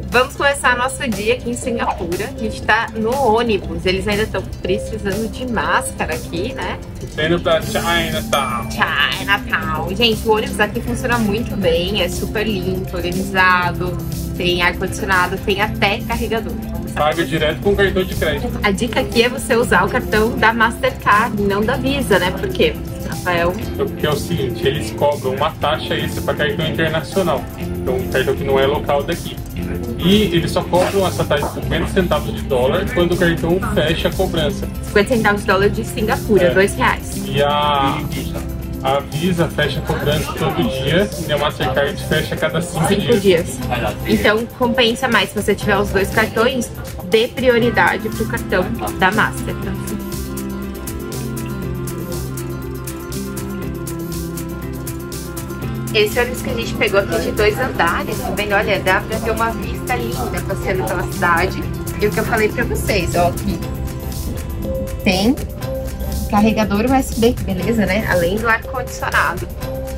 Vamos começar nosso dia aqui em Singapura. A gente tá no ônibus. Eles ainda estão precisando de máscara aqui, né? Indo pra Chinatown. Chinatown. Gente, o ônibus aqui funciona muito bem. É super limpo, organizado. Tem ar-condicionado, tem até carregador. Paga direto com cartão de crédito. A dica aqui é você usar o cartão da Mastercard, não da Visa, né? Por quê, Rafael? Porque é o seguinte, eles cobram uma taxa extra para cartão internacional. Então, um cartão que não é local daqui. E eles só cobram essa taxa de 50 centavos de dólar quando o cartão fecha a cobrança. 50 centavos de dólar de Singapura, R$2. E a Visa fecha a cobrança todo dia e a Mastercard fecha a cada 5 dias. Então compensa mais se você tiver os dois cartões, dê prioridade pro cartão da Mastercard. Esse ônibus que a gente pegou aqui de 2 andares, tá vendo? Olha, dá pra ter uma vista linda passeando pela cidade. E o que eu falei pra vocês, ó, aqui tem carregador USB, beleza, né? Além do ar-condicionado.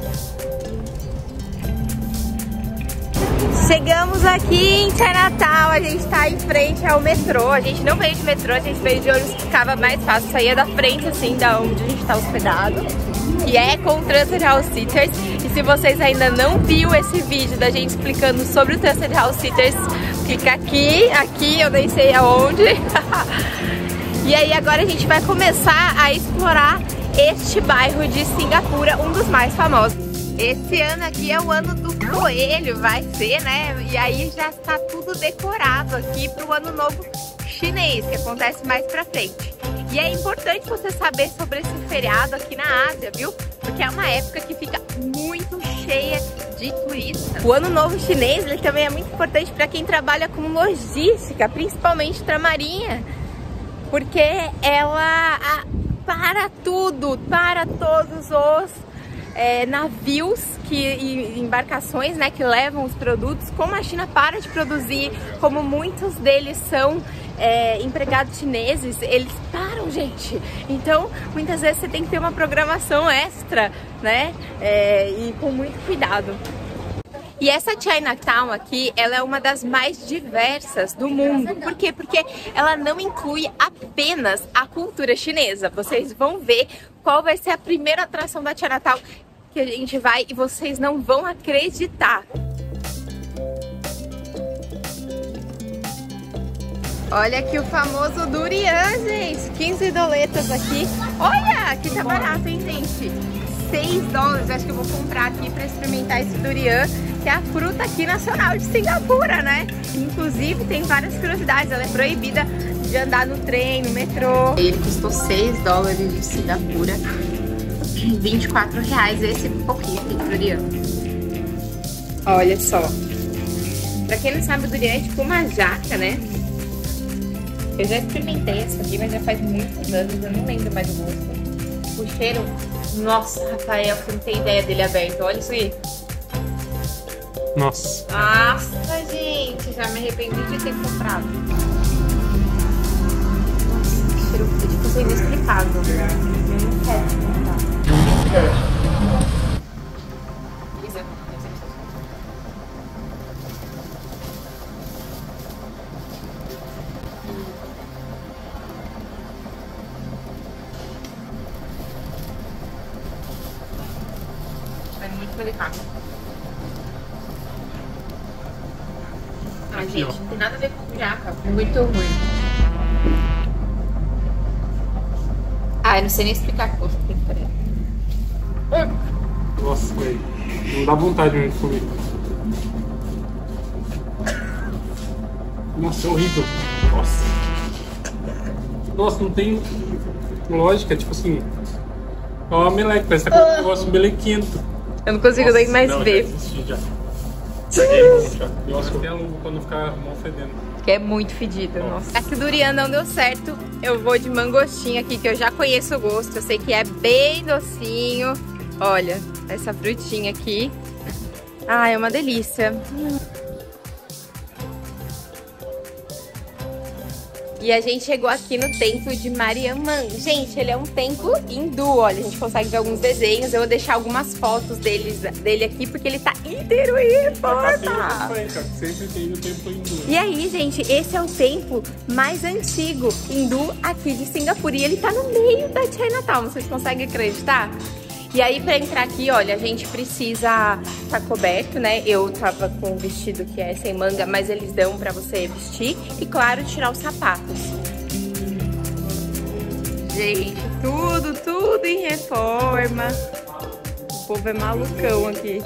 Chegamos aqui em Chinatown, a gente tá em frente ao metrô. A gente não veio de metrô, a gente veio de ônibus que ficava mais fácil. Saía da frente, assim, da onde a gente tá hospedado, que é com o Trusted House Sitters. E se vocês ainda não viram esse vídeo da gente explicando sobre o Trusted House Sitters, clica aqui, eu nem sei aonde. E aí agora a gente vai começar a explorar este bairro de Singapura, um dos mais famosos. Esse ano aqui é o ano do coelho, vai ser, né? E aí já está tudo decorado aqui para o ano novo chinês, que acontece mais pra frente. E é importante você saber sobre esse feriado aqui na Ásia, viu? Porque é uma época que fica muito cheia de turistas. O ano novo chinês, ele também é muito importante para quem trabalha com logística, principalmente para a marinha. Porque ela para tudo, para todos os navios e embarcações, né, que levam os produtos. Como a China para de produzir, como muitos deles são empregados chineses, eles param, gente. Então, muitas vezes você tem que ter uma programação extra, né, e com muito cuidado. E essa Chinatown aqui, ela é uma das mais diversas do mundo. Por quê? Porque ela não inclui apenas a cultura chinesa. Vocês vão ver qual vai ser a primeira atração da Chinatown que a gente vai e vocês não vão acreditar. Olha aqui o famoso durian, gente. 15 doletas aqui. Olha, aqui tá barato, hein, gente? $6. Acho que eu vou comprar aqui pra experimentar esse durian, que é a fruta aqui nacional de Singapura, né? Inclusive tem várias curiosidades, ela é proibida de andar no trem, no metrô. Ele custou $6 de Singapura, R$24 esse pouquinho aqui de durian. Olha só. Pra quem não sabe, o durian é tipo uma jaca, né? Eu já experimentei essa aqui, mas já faz muitos anos, eu não lembro mais o gosto. O cheiro... Nossa, Rafael, você não tem ideia dele aberto. Olha isso aí. Nossa. Nossa, gente. Já me arrependi de ter comprado. Nossa, que cheiro de coisa inexplicável. Eu não quero comprar. Isa. É muito delicado. Ah, gente, não tem nada a ver com jaca. Muito ruim. Ah, eu não sei nem explicar que gosto tem diferente. Nossa, velho. Não dá vontade mesmo de comer. Nossa, é horrível. Nossa. Nossa, não tem lógica, tipo assim. É uma meleca, parece que tá com um negócio melequento. Eu não consigo nem mais ver. Já. Nossa, até a luva quando ficar mal fedendo. Que é muito fedido, nossa. Esse durian não deu certo. Eu vou de mangostinho aqui, que eu já conheço o gosto. Eu sei que é bem docinho. Olha, essa frutinha aqui. Ah, é uma delícia. E a gente chegou aqui no templo de Mariamman. Gente, ele é um templo hindu, olha, a gente consegue ver alguns desenhos. Eu vou deixar algumas fotos dele aqui, porque ele tá inteiro em reforma. Sempre tem no templo hindu. E aí, gente, esse é o templo mais antigo hindu aqui de Singapura. E ele tá no meio da Chinatown, vocês conseguem acreditar? E aí, pra entrar aqui, olha, a gente precisa estar coberto, né? Eu tava com um vestido que é sem manga, mas eles dão pra você vestir. E, claro, tirar os sapatos. Gente, tudo em reforma. O povo é malucão aqui.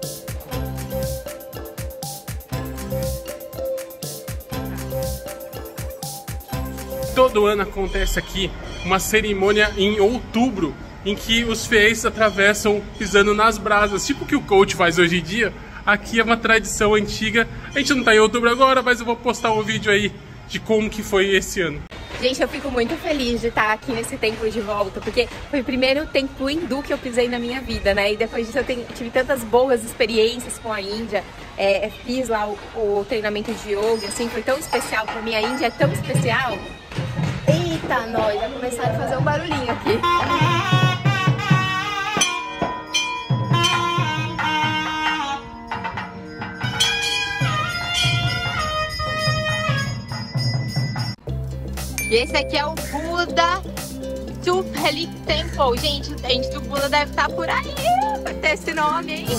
Todo ano acontece aqui uma cerimônia em outubro, em que os fiéis atravessam pisando nas brasas, tipo o que o coach faz hoje em dia. Aqui é uma tradição antiga. A gente não tá em outubro agora, mas eu vou postar um vídeo aí de como que foi esse ano. Gente, eu fico muito feliz de estar aqui nesse templo de volta, porque foi o primeiro templo hindu que eu pisei na minha vida, né? E depois disso eu tive tantas boas experiências com a Índia. Fiz lá o treinamento de yoga, assim, foi tão especial pra mim. A Índia é tão especial. Eita, nós, vai começar a fazer um barulhinho aqui. E esse aqui é o Buda Thupeli Temple. Gente, o dente do Buda deve estar por aí, vai ter esse nome aí.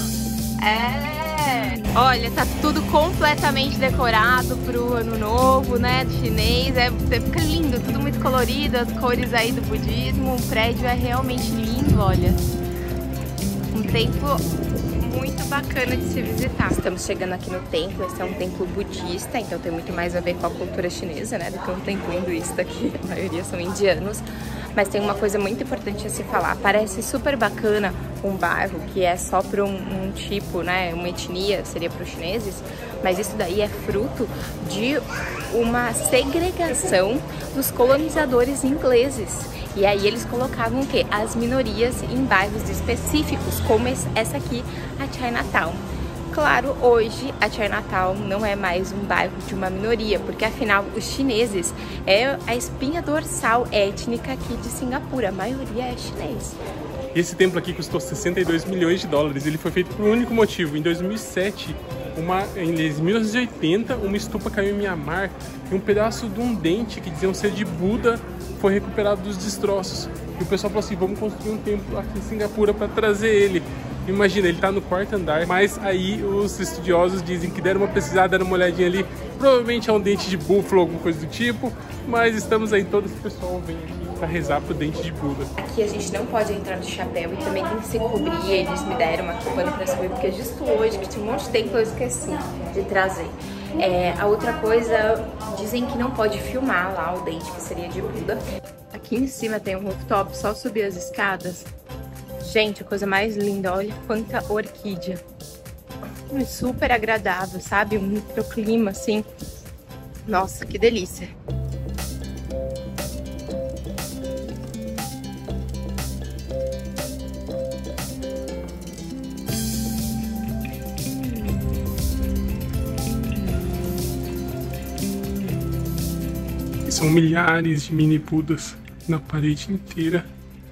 Olha, tá tudo completamente decorado pro ano novo, né, do chinês. Fica lindo, tudo muito colorido, as cores aí do budismo. O prédio é realmente lindo, olha. Um templo muito bacana de se visitar. Estamos chegando aqui no templo. Esse é um templo budista, então tem muito mais a ver com a cultura chinesa, né, do que um templo hinduísta aqui. A maioria são indianos. Mas tem uma coisa muito importante a se falar. Parece super bacana um bairro que é só para um tipo, né, uma etnia, seria para os chineses, mas isso daí é fruto de uma segregação dos colonizadores ingleses. E aí eles colocavam o quê? As minorias em bairros específicos, como essa aqui, a Chinatown. Claro, hoje a Chinatown não é mais um bairro de uma minoria, porque afinal os chineses é a espinha dorsal étnica aqui de Singapura, a maioria é chinês. Esse templo aqui custou 62 milhões de dólares, ele foi feito por um único motivo. Em 2007, em 1980, uma estupa caiu em Mianmar e um pedaço de um dente que diziam ser de Buda foi recuperado dos destroços. E o pessoal falou assim, vamos construir um templo aqui em Singapura para trazer ele. Imagina, ele tá no 4º andar, mas aí os estudiosos dizem que deram uma pesquisada, deram uma olhadinha ali. Provavelmente é um dente de búfalo, alguma coisa do tipo, mas estamos aí, todo esse pessoal vem aqui para rezar pro dente de Buda. Aqui a gente não pode entrar de chapéu e também tem que se cobrir. Eles me deram uma pano para se cobrir, porque justo hoje, que tinha um monte de tempo, eu esqueci de trazer. A outra coisa, dizem que não pode filmar lá o dente, que seria de Buda. Aqui em cima tem um rooftop, só subir as escadas. Gente, a coisa mais linda, olha quanta orquídea. É super agradável, sabe? Um microclima, assim. Nossa, que delícia. São milhares de mini Budas na parede inteira.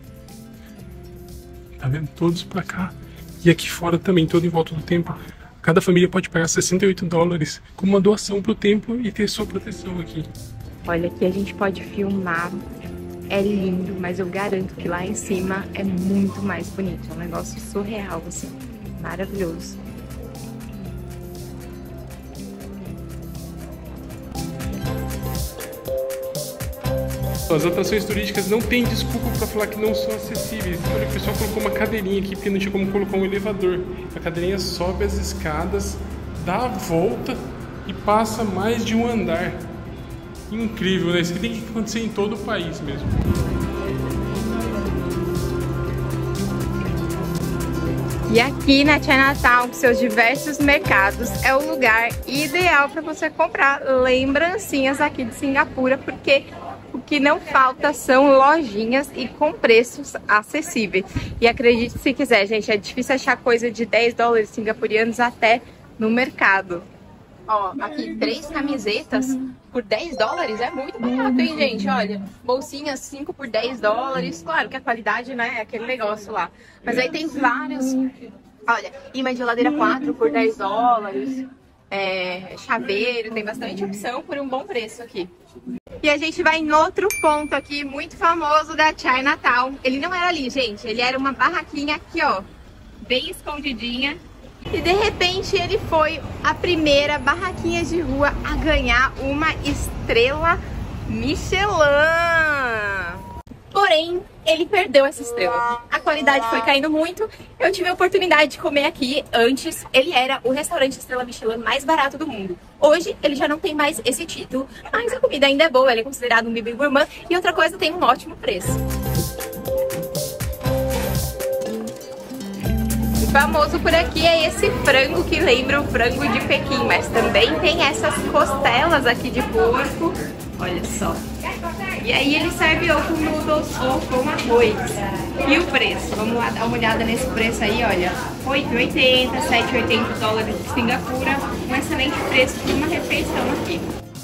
Tá vendo? Todos pra cá. E aqui fora também, todo em volta do templo. Cada família pode pagar 68 dólares como uma doação pro templo e ter sua proteção aqui. Olha, aqui a gente pode filmar. É lindo, mas eu garanto que lá em cima é muito mais bonito. É um negócio surreal, assim. Maravilhoso. As atrações turísticas não tem desculpa para falar que não são acessíveis. Olha, o pessoal colocou uma cadeirinha aqui porque não tinha como colocar um elevador. A cadeirinha sobe as escadas, dá a volta e passa mais de um andar. Incrível, né? Isso aqui tem que acontecer em todo o país mesmo. E aqui na Chinatown, com seus diversos mercados, é o lugar ideal para você comprar lembrancinhas aqui de Singapura, porque o que não falta são lojinhas e com preços acessíveis. E acredite se quiser, gente, é difícil achar coisa de 10 dólares singapurianos até no mercado. Ó, aqui 3 camisetas por 10 dólares é muito barato, hein, gente? Olha, bolsinhas 5 por 10 dólares. Claro que a qualidade não é aquele negócio lá. Mas aí tem vários. Olha, imã de geladeira 4 por 10 dólares. Chaveiro, tem bastante opção por um bom preço aqui. E a gente vai em outro ponto aqui, muito famoso da Chinatown. Ele não era ali, gente. Ele era uma barraquinha aqui, ó, bem escondidinha. E de repente ele foi a primeira barraquinha de rua a ganhar uma estrela Michelin. Porém, ele perdeu essa estrela. A qualidade foi caindo muito. Eu tive a oportunidade de comer aqui. Antes, ele era o restaurante estrela Michelin mais barato do mundo. Hoje, ele já não tem mais esse título. Mas a comida ainda é boa. Ele é considerado um bibi gourmand. E outra coisa, tem um ótimo preço. O famoso por aqui é esse frango que lembra o frango de Pequim. Mas também tem essas costelas aqui de porco. Olha só. E aí ele serve ou com noodles ou com arroz. E o preço? Vamos lá dar uma olhada nesse preço aí, olha. 8,80, 7,80 dólares de Singapura. Um excelente preço de uma refeição aqui.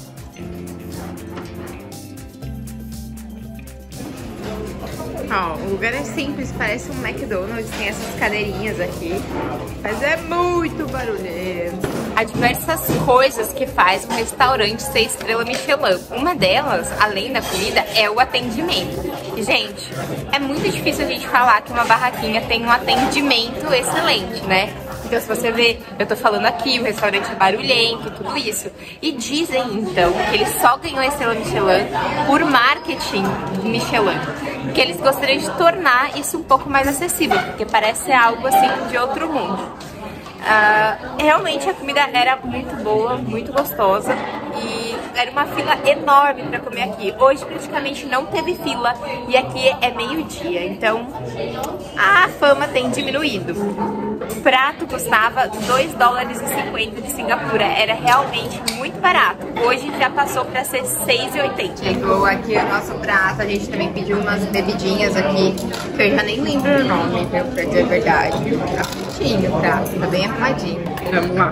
Ó, o lugar é simples, parece um McDonald's, tem essas cadeirinhas aqui, mas é muito barulhento. Há diversas coisas que faz um restaurante ser estrela Michelin. Uma delas, além da comida, é o atendimento. E, gente, é muito difícil a gente falar que uma barraquinha tem um atendimento excelente, né? Então, se você vê, eu tô falando aqui, o restaurante é barulhento e tudo isso. E dizem, então, que ele só ganhou a estrela Michelin por marketing Michelin. Que eles gostariam de tornar isso um pouco mais acessível, porque parece algo assim de outro mundo. Realmente a comida era muito boa, muito gostosa e era uma fila enorme para comer aqui. Hoje praticamente não teve fila e aqui é meio-dia, então a fama tem diminuído. O prato custava 2,50 dólares de Singapura, era realmente muito barato. Hoje já passou para ser 6,80. Chegou aqui o nosso prato, a gente também pediu umas bebidinhas aqui, que eu já nem lembro o nome, viu, pra dizer a verdade. Tá bonitinho o prato, tá bem arrumadinho. Vamos lá.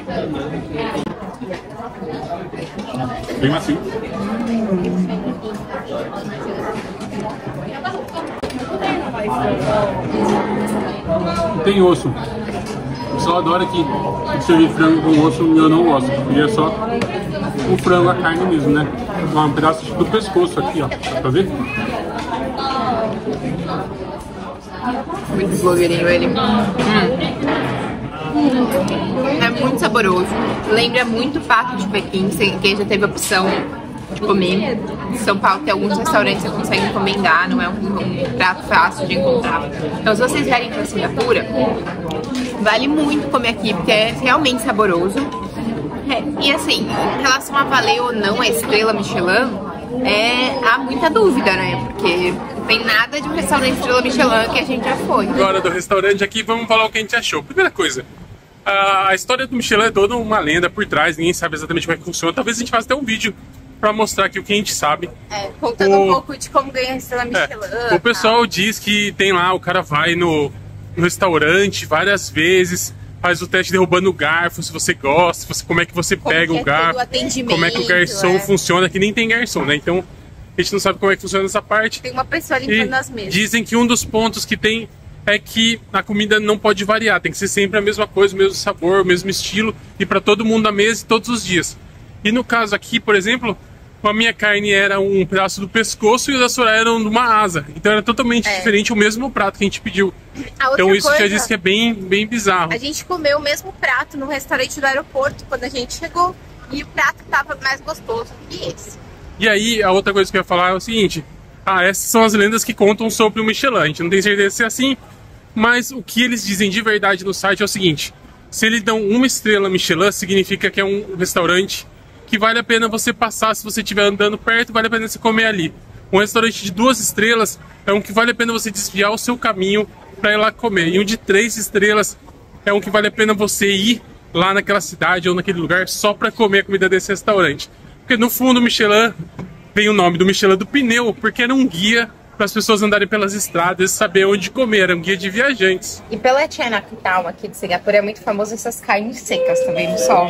Bem macio. Não tem osso. O pessoal adora que servir frango com osso, eu não gosto. Queria só o frango, a carne mesmo, né? Um pedaço do pescoço aqui, ó. Dá pra ver? Muito blogueirinho ele. É muito saboroso. Lembra muito pato de Pequim. Quem já teve a opção de comer. Em São Paulo tem alguns restaurantes que você consegue encomendar. Não é um prato fácil de encontrar. Então, se vocês vierem para Singapura, vale muito comer aqui, porque é realmente saboroso. E assim, em relação a valer ou não a estrela Michelin, há muita dúvida, né? Porque não tem nada de um restaurante estrela Michelin que a gente já foi. Agora do restaurante aqui, vamos falar o que a gente achou. Primeira coisa, a história do Michelin é toda uma lenda por trás, ninguém sabe exatamente como é que funciona. Talvez a gente faça até um vídeo pra mostrar aqui o que a gente sabe. Contando um pouco de como ganhar a estrela Michelin. O pessoal diz que tem lá, o cara vai no restaurante várias vezes, faz o teste derrubando o garfo, se você gosta, como é que você pega o garfo, como é que o garçom funciona, que nem tem garçom, né? Então a gente não sabe como é que funciona essa parte. Tem uma pessoa limpando as mesas. Dizem que um dos pontos que tem é que a comida não pode variar, tem que ser sempre a mesma coisa, o mesmo sabor, o mesmo estilo, e para todo mundo na mesa todos os dias. E no caso aqui, por exemplo, a minha carne era um pedaço do pescoço e o da Soraya era uma asa. Então era totalmente diferente o mesmo prato que a gente pediu. Então isso já diz que é bem bizarro. A gente comeu o mesmo prato no restaurante do aeroporto quando a gente chegou. E o prato estava mais gostoso que esse. E aí, a outra coisa que eu ia falar é o seguinte. Essas são as lendas que contam sobre o Michelin. A gente não tem certeza se é assim. Mas o que eles dizem de verdade no site é o seguinte. Se eles dão uma estrela Michelin, significa que é um restaurante que vale a pena você passar, se você estiver andando perto, vale a pena você comer ali. Um restaurante de 2 estrelas é um que vale a pena você desviar o seu caminho para ir lá comer. E um de 3 estrelas é um que vale a pena você ir lá naquela cidade ou naquele lugar só para comer a comida desse restaurante. Porque no fundo o Michelin, vem o nome do Michelin do pneu, porque era um guia para as pessoas andarem pelas estradas e saber onde comer, era um guia de viajantes. E pela Chinatown aqui de Singapura é muito famoso essas carnes secas, tá vendo só?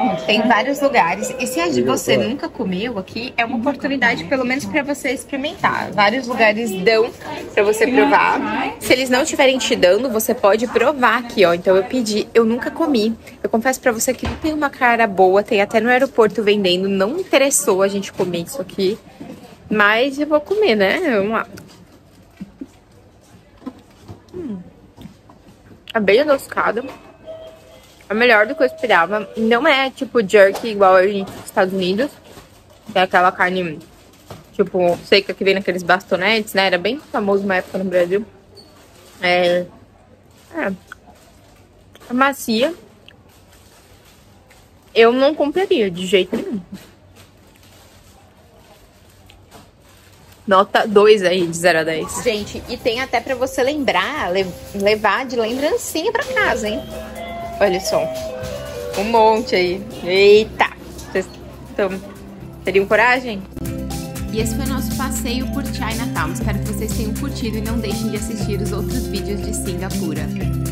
Tem vários lugares. E se você nunca comeu aqui, é uma oportunidade pelo menos pra você experimentar. Vários lugares dão pra você provar. Se eles não estiverem te dando, você pode provar aqui, ó. Então eu pedi, eu nunca comi. Eu confesso pra você que não tem uma cara boa, tem até no aeroporto vendendo. Não me interessou a gente comer isso aqui. Mas eu vou comer, né? Vamos lá. É bem adocicada. É melhor do que eu esperava. Não é tipo jerky igual a gente nos Estados Unidos. Que é aquela carne, tipo, seca que vem naqueles bastonetes, né? Era bem famoso uma época no Brasil. É macia. Eu não compraria de jeito nenhum. Nota 2 aí, de 0 a 10. Gente, e tem até pra você lembrar, levar de lembrancinha pra casa, hein? Olha só. Um monte aí. Eita! Vocês teriam coragem? E esse foi o nosso passeio por Chinatown. Espero que vocês tenham curtido e não deixem de assistir os outros vídeos de Singapura.